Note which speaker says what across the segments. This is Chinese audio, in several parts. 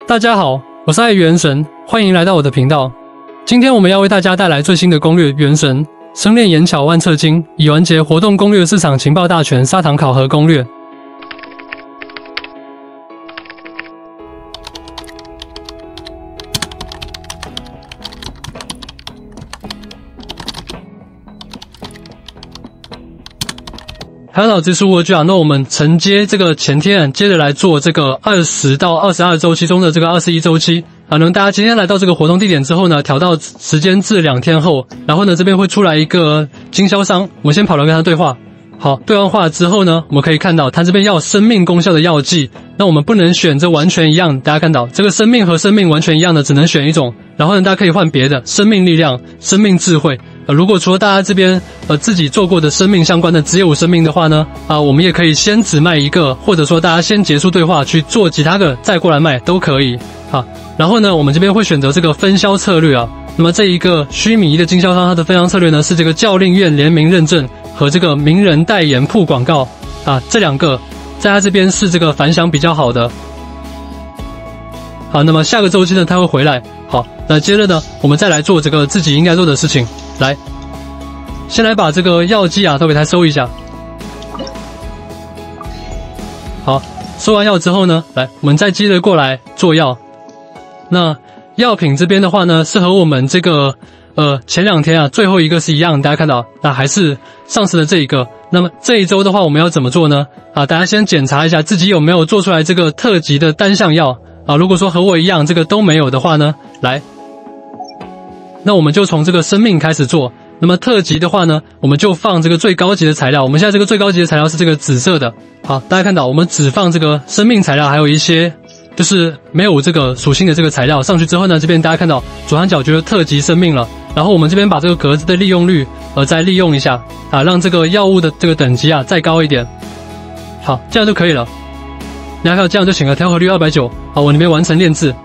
Speaker 1: 大家好，我是爱元神，欢迎来到我的频道。今天我们要为大家带来最新的攻略《元神生炼眼巧万策金》，已完结活动攻略市场情报大全砂糖考核攻略。还有脑子输过去啊，那我们承接这个前天，接着来做这个20到22周期中的这个21周期啊。那么大家今天来到这个活动地点之后呢，调到时间至2天后，然后呢这边会出来一个经销商，我们先跑来跟他对话。好，对完话之后呢，我们可以看到他这边要生命功效的药剂，那我们不能选这完全一样，大家看到这个生命和生命完全一样的只能选一种，然后呢大家可以换别的，生命力量、生命智慧。如果除了大家这边自己做过的生命相关的只有生命的话呢，我们也可以先只卖一个，或者说大家先结束对话去做其他的再过来卖都可以。好，然后呢我们这边会选择这个分销策略啊。那么这一个虚拟的经销商，它的分销策略呢是这个教令院联名认证和这个名人代言铺广告啊，这两个在它这边是这个反响比较好的。好，那么下个周期呢它会回来。好，那接着呢我们再来做这个自己应该做的事情。来，先来把这个药剂啊都给它收一下。好，收完药之后呢，来我们再接着过来做药。那药品这边的话呢，是和我们这个前2天啊最后一个是一样，大家看到那还是上次的这一个。那么这一周的话我们要怎么做呢？大家先检查一下自己有没有做出来这个特级的单项药啊。如果说和我一样这个都没有的话呢，来，那我们就从这个生命开始做。那么特级的话呢，我们就放这个最高级的材料。我们现在这个最高级的材料是这个紫色的。好，大家看到我们只放这个生命材料，还有一些就是没有这个属性的这个材料上去之后呢，这边大家看到左上角就是特级生命了。然后我们这边把这个格子的利用率再利用一下啊，让这个药物的这个等级啊再高一点。好，这样就可以了。大家看到这样就行了，调和率290。好，我里面完成炼制。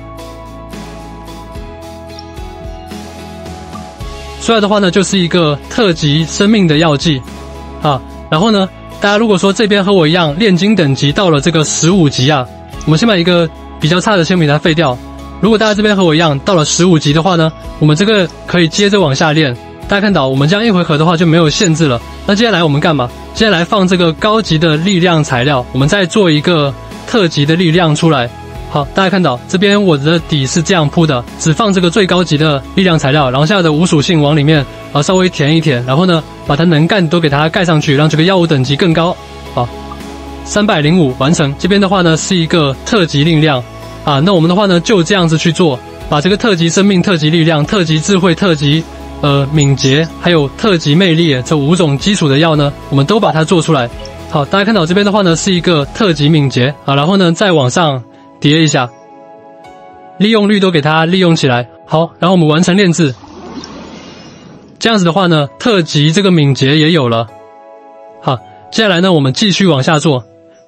Speaker 1: 出来的话呢，就是一个特级生命的药剂啊。然后呢，大家如果说这边和我一样炼金等级到了这个15级啊，我们先把一个比较差的先给它废掉。如果大家这边和我一样到了15级的话呢，我们这个可以接着往下炼。大家看到我们这样一回合的话就没有限制了。那接下来我们干嘛？接下来放这个高级的力量材料，我们再做一个特级的力量出来。好，大家看到这边我的底是这样铺的，只放这个最高级的力量材料，然后下的无属性往里面稍微填一填，然后呢把它能干都给它盖上去，让这个药物等级更高。好，305完成。这边的话呢是一个特级力量啊，那我们的话呢就这样子去做，把这个特级生命、特级力量、特级智慧、特级敏捷还有特级魅力这5种基础的药呢，我们都把它做出来。好，大家看到这边的话呢是一个特级敏捷啊，然后呢再往上叠一下，利用率都给它利用起来。好，然后我们完成炼制。这样子的话呢，特级这个敏捷也有了。好，接下来呢，我们继续往下做，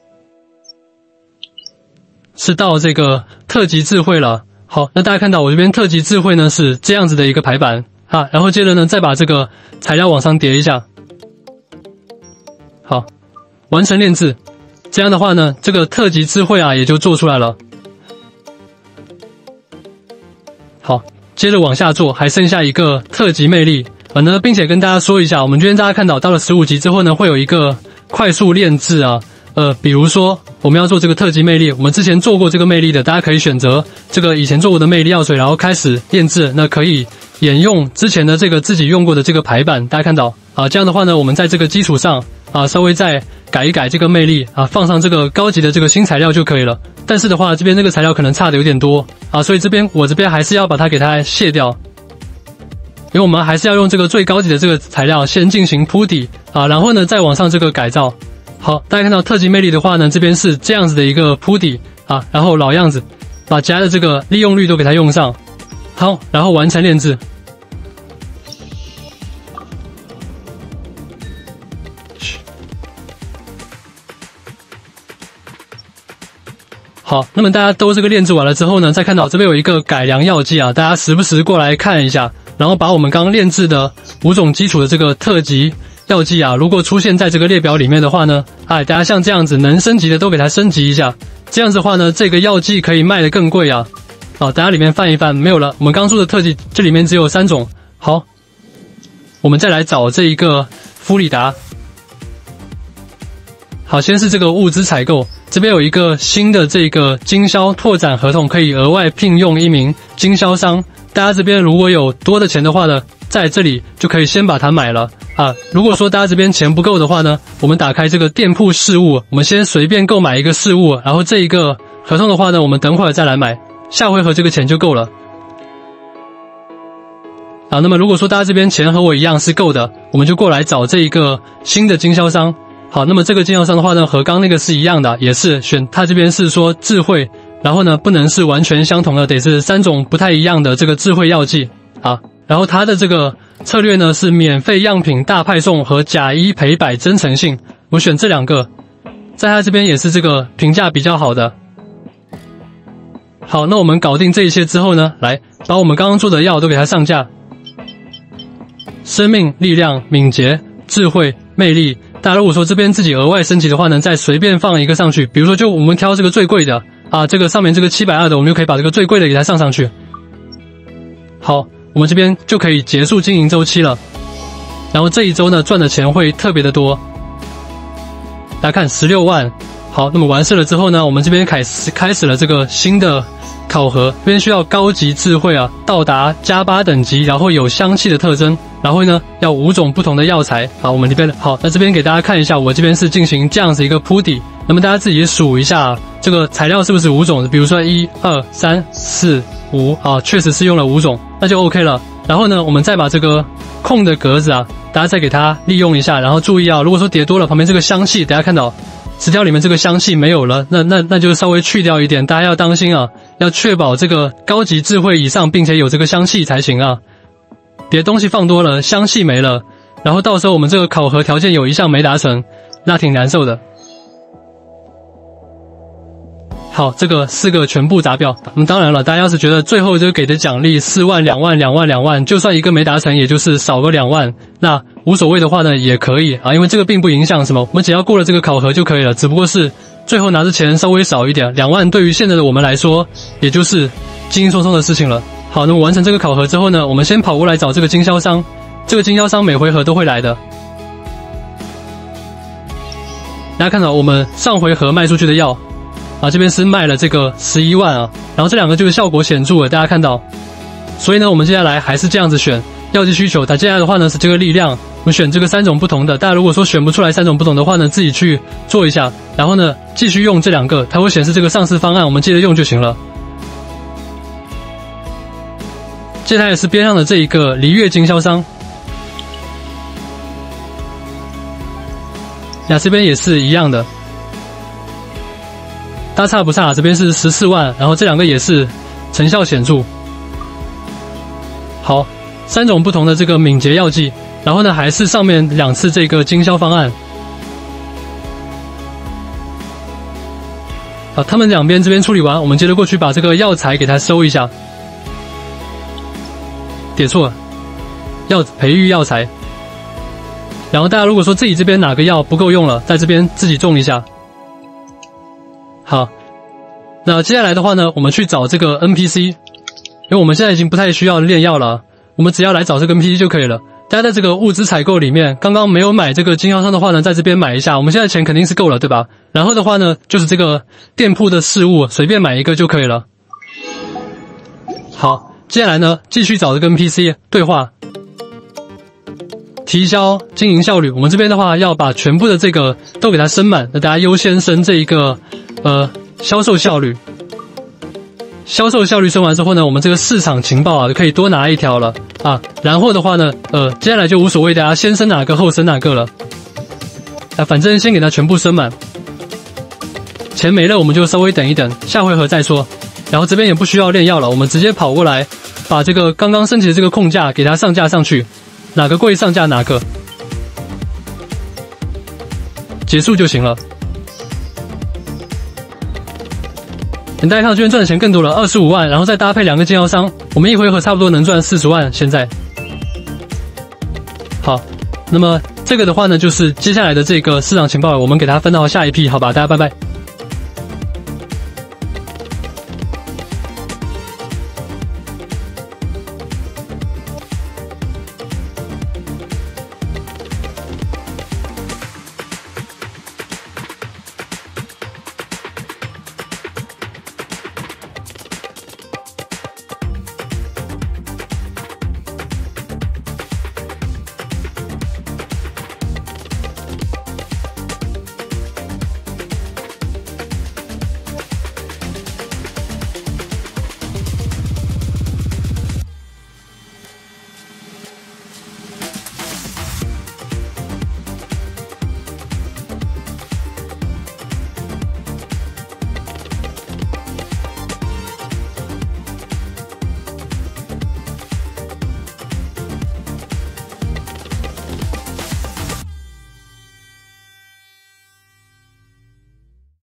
Speaker 1: 是到这个特级智慧了。好，那大家看到我这边特级智慧呢是这样子的一个排版啊，然后接着呢再把这个材料往上叠一下。好，完成炼制。这样的话呢，这个特级智慧啊也就做出来了。好，接着往下做，还剩下一个特级魅力并且跟大家说一下，我们这边大家看到了15级之后呢，会有一个快速炼制啊。比如说我们要做这个特级魅力，我们之前做过这个魅力的，大家可以选择这个以前做过的魅力药水，然后开始炼制。那可以沿用之前的这个自己用过的这个排版，大家看到啊，这样的话呢，我们在这个基础上稍微再改一改这个魅力放上这个高级的这个新材料就可以了。但是的话，这边这个材料可能差的有点多所以我这边还是要把它给它卸掉，因为我们还是要用这个最高级的这个材料先进行铺底然后呢再往上这个改造。好，大家看到特级魅力的话呢，这边是这样子的一个铺底然后老样子，把加的这个利用率都给它用上。好，然后完成炼制。好，那么大家都这个炼制完了之后呢，再看到这边有一个改良药剂大家时不时过来看一下，然后把我们刚刚炼制的5种基础的这个特级药剂啊，如果出现在这个列表里面的话呢，大家像这样子能升级的都给它升级一下，这样子的话呢，这个药剂可以卖得更贵啊。好，大家里面翻一翻，没有了。我们刚说的特技，这里面只有3种。好，我们再来找这一个夫里达。好，先是这个物资采购，这边有一个新的这个经销拓展合同，可以额外聘用1名经销商。大家这边如果有多的钱的话呢，在这里就可以先把它买了啊。如果说大家这边钱不够的话呢，我们打开这个店铺事务，我们先随便购买一个事务，然后这一个合同的话呢，我们等会儿再来买，下回合这个钱就够了。好，那么如果说大家这边钱和我一样是够的，我们就过来找这一个新的经销商。好，那么这个经销商的话呢，和刚那个是一样的，也是选它这边是说智慧，然后呢不能是完全相同的，得是3种不太一样的这个智慧药剂啊。然后它的这个策略呢是免费样品大派送和假1赔100真诚信，我选这2个，在它这边也是这个评价比较好的。好，那我们搞定这一些之后呢，来把我们刚刚做的药都给它上架。生命、力量、敏捷、智慧、魅力。大家如果说这边自己额外升级的话呢，再随便放一个上去，比如说就我们挑这个最贵的啊，这个上面这个720的，我们就可以把这个最贵的给它上去。好，我们这边就可以结束经营周期了。然后这一周呢赚的钱会特别的多。大家看16万。好，那么完事了之后呢，我们这边开始了这个新的考核，这边需要高级智慧啊，到达+8等级，然后有香气的特征，然后呢要5种不同的药材。好，我们这边好，那这边给大家看一下，我这边是进行这样子一个铺底，那么大家自己数一下这个材料是不是5种，比如说1、2、3、4、5啊，确实是用了5种，那就 OK 了。然后呢，我们再把这个空的格子啊，大家再给它利用一下，然后注意啊，如果说叠多了，旁边这个香气，大家看到词条里面这个香气没有了，那就稍微去掉一点，大家要当心啊，要确保这个高级智慧以上，并且有这个香气才行啊。别东西放多了，香气没了，然后到时候我们这个考核条件有一项没达成，那挺难受的。好，这个4个全部达标。当然了，大家要是觉得最后就给的奖励4万、2万、2万、2万，就算一个没达成，也就是少个2万，那无所谓的话呢，也可以啊，因为这个并不影响什么，我们只要过了这个考核就可以了，只不过是最后拿的钱稍微少一点，2万对于现在的我们来说，也就是轻轻松松的事情了。好，那么完成这个考核之后呢，我们先跑过来找这个经销商，这个经销商每回合都会来的。大家看到我们上回合卖出去的药啊，这边是卖了这个11万啊，然后这2个就是效果显著的，大家看到。所以呢，我们接下来还是这样子选药剂需求，它接下来的话呢是这个力量，我们选这个3种不同的。大家如果说选不出来3种不同的话呢，自己去做一下，然后呢继续用这2个，它会显示这个上市方案，我们接着用就行了。接下来是边上的这一个璃月经销商，那这边也是一样的。大差不差，这边是14万，然后这2个也是成效显著。好，3种不同的这个敏捷药剂，然后呢还是上面2次这个经销方案。好，他们两边这边处理完，我们接着过去把这个药材给它收一下。点错了，培育药材。然后大家如果说自己这边哪个药不够用了，在这边自己种一下。好，那接下来的话呢，我们去找这个 NPC， 因为我们现在已经不太需要炼药了，我们只要来找这个 NPC 就可以了。大家在这个物资采购里面，刚刚没有买这个经销商的话呢，在这边买一下，我们现在钱肯定是够了，对吧？然后的话呢，就是这个店铺的事务，随便买一个就可以了。好，接下来呢，继续找这个 NPC 对话。提高经营效率，我们这边的话要把全部的这个都给它升满，那大家优先升这一个销售效率。销售效率升完之后呢，我们这个市场情报啊就可以多拿一条了啊。然后的话呢，接下来就无所谓大家先升哪个后升哪个了。反正先给它全部升满。钱没了我们就稍微等一等，下回合再说。然后这边也不需要炼药了，我们直接跑过来，把这个刚刚升级的这个控价给它上架上去。哪个贵上架哪个，结束就行了。大家看到这边赚的钱更多了，25万，然后再搭配2个经销商，我们一回合差不多能赚40万。现在，好，那么这个的话呢，就是接下来的这个市场情报，我们给它分到下一批，好吧？大家拜拜。